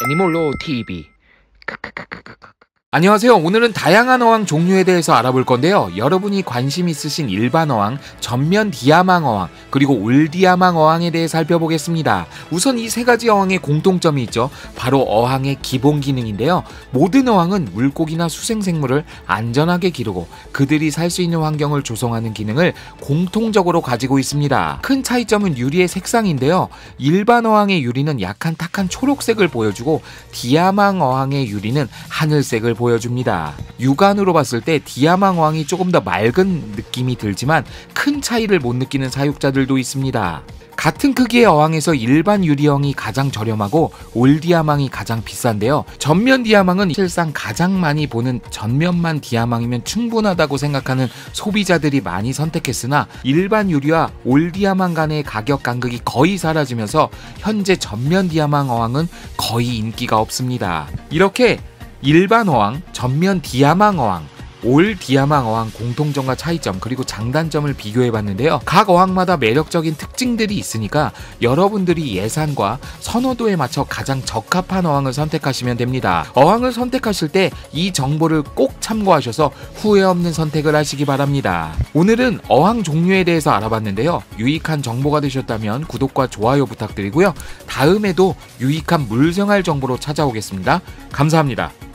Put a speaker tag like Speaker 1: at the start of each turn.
Speaker 1: 니몰로 TV.
Speaker 2: 안녕하세요. 오늘은 다양한 어항 종류에 대해서 알아볼 건데요. 여러분이 관심 있으신 일반 어항, 전면 디아망 어항, 그리고 올 디아망 어항에 대해 살펴보겠습니다. 우선 이 세 가지 어항의 공통점이 있죠. 바로 어항의 기본 기능인데요. 모든 어항은 물고기나 수생생물을 안전하게 기르고 그들이 살 수 있는 환경을 조성하는 기능을 공통적으로 가지고 있습니다. 큰 차이점은 유리의 색상인데요. 일반 어항의 유리는 약한 탁한 초록색을 보여주고 디아망 어항의 유리는 하늘색을 보여줍니다. 육안으로 봤을 때 디아망 어항이 조금 더 맑은 느낌이 들지만 큰 차이를 못 느끼는 사육자들도 있습니다. 같은 크기의 어항에서 일반 유리어항이 가장 저렴하고 올 디아망이 가장 비싼데요. 전면 디아망은 실상 가장 많이 보는 전면만 디아망이면 충분하다고 생각하는 소비자들이 많이 선택했으나 일반 유리와 올 디아망 간의 가격 간극이 거의 사라지면서 현재 전면 디아망 어항은 거의 인기가 없습니다. 이렇게 일반 어항, 전면 디아망 어항, 올 디아망 어항 공통점과 차이점 그리고 장단점을 비교해봤는데요. 각 어항마다 매력적인 특징들이 있으니까 여러분들이 예산과 선호도에 맞춰 가장 적합한 어항을 선택하시면 됩니다. 어항을 선택하실 때 이 정보를 꼭 참고하셔서 후회 없는 선택을 하시기 바랍니다. 오늘은 어항 종류에 대해서 알아봤는데요. 유익한 정보가 되셨다면 구독과 좋아요 부탁드리고요. 다음에도 유익한 물생활 정보로 찾아오겠습니다. 감사합니다.